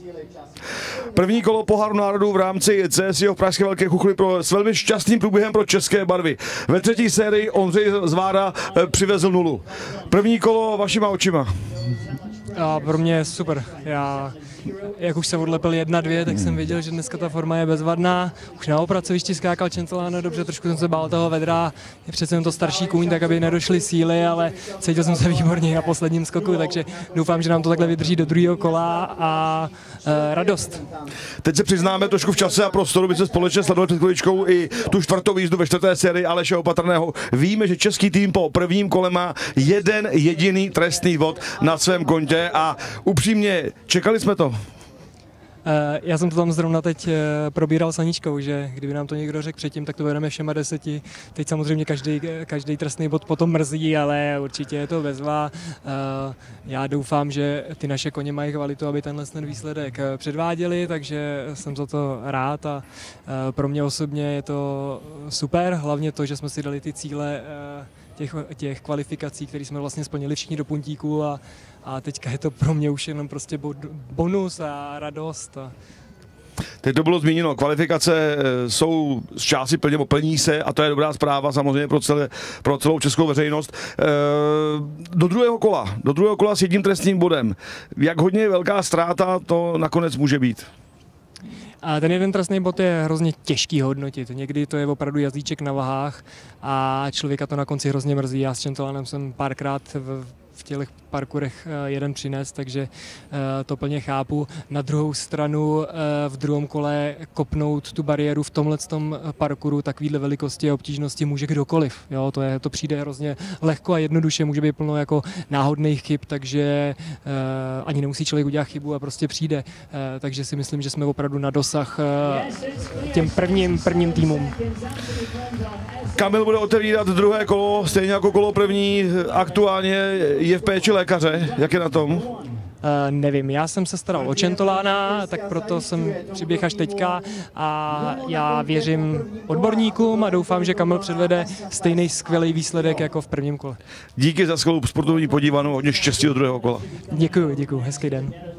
První kolo Poháru národů v rámci CSIO v Pražské Velké Chuchli s velmi šťastným průběhem pro české barvy. Ve třetí sérii Ondřej Zvára přivezl 0. První kolo vašima očima. A pro mě super. Jak už se odlepil 1-2, tak jsem věděl, že dneska ta forma je bezvadná. Už na opracovišti skákal Centoláno dobře, trošku jsem se bál toho vedra. Je přece jen to starší kůň, tak aby nedošly síly, ale cítil jsem se výborně na posledním skoku, takže doufám, že nám to takhle vydrží do druhého kola a radost. Teď se přiznáme trošku v čase a prostoru, by se společně sledovali před chviličkou i tu čtvrtou jízdu ve čtvrté sérii Aleše Opatrného. Víme, že český tým po prvním kole má jeden jediný trestný bod na svém kontě a upřímně čekali jsme to. Já jsem to tam zrovna teď probíral s Aničkou, že kdyby nám to někdo řekl předtím, tak to vedeme všema 10. Teď samozřejmě každý trestný bod potom mrzí, ale určitě je to bezva. Já doufám, že ty naše koně mají kvalitu, aby ten výsledek předváděli, takže jsem za to rád a pro mě osobně je to super, hlavně to, že jsme si dali ty cíle těch kvalifikací, které jsme vlastně splnili všichni do puntíku a teďka je to pro mě už jenom prostě bonus a radost. Teď to bylo zmíněno, kvalifikace jsou z části plní se a to je dobrá zpráva samozřejmě pro celou českou veřejnost. Do druhého kola s jedním trestním bodem. Jak hodně velká ztráta to nakonec může být? A ten jeden trestný bod je hrozně těžký hodnotit. Někdy to je opravdu jazyček na vahách a člověka to na konci hrozně mrzí. Já s Centolánem jsem párkrát v těch parkurech jeden přines, takže to plně chápu. Na druhou stranu v druhém kole kopnout tu bariéru v tomhletom parkuru takovýhle velikosti a obtížnosti může kdokoliv. Jo, to přijde hrozně lehko a jednoduše, může být plno jako náhodných chyb, takže ani nemusí člověk udělat chybu a prostě přijde. Takže si myslím, že jsme opravdu na dosah těm prvním týmům. Kamil bude otevírat druhé kolo, stejně jako kolo první, aktuálně je v péči lékaře, jak je na tom? Nevím, já jsem se staral o Centolána, tak proto jsem přiběhl až teďka a já věřím odborníkům a doufám, že Kamil předvede stejný skvělý výsledek jako v prvním kole. Díky za skvělou sportovní podívanou, hodně štěstí do druhého kola. Děkuju, hezký den.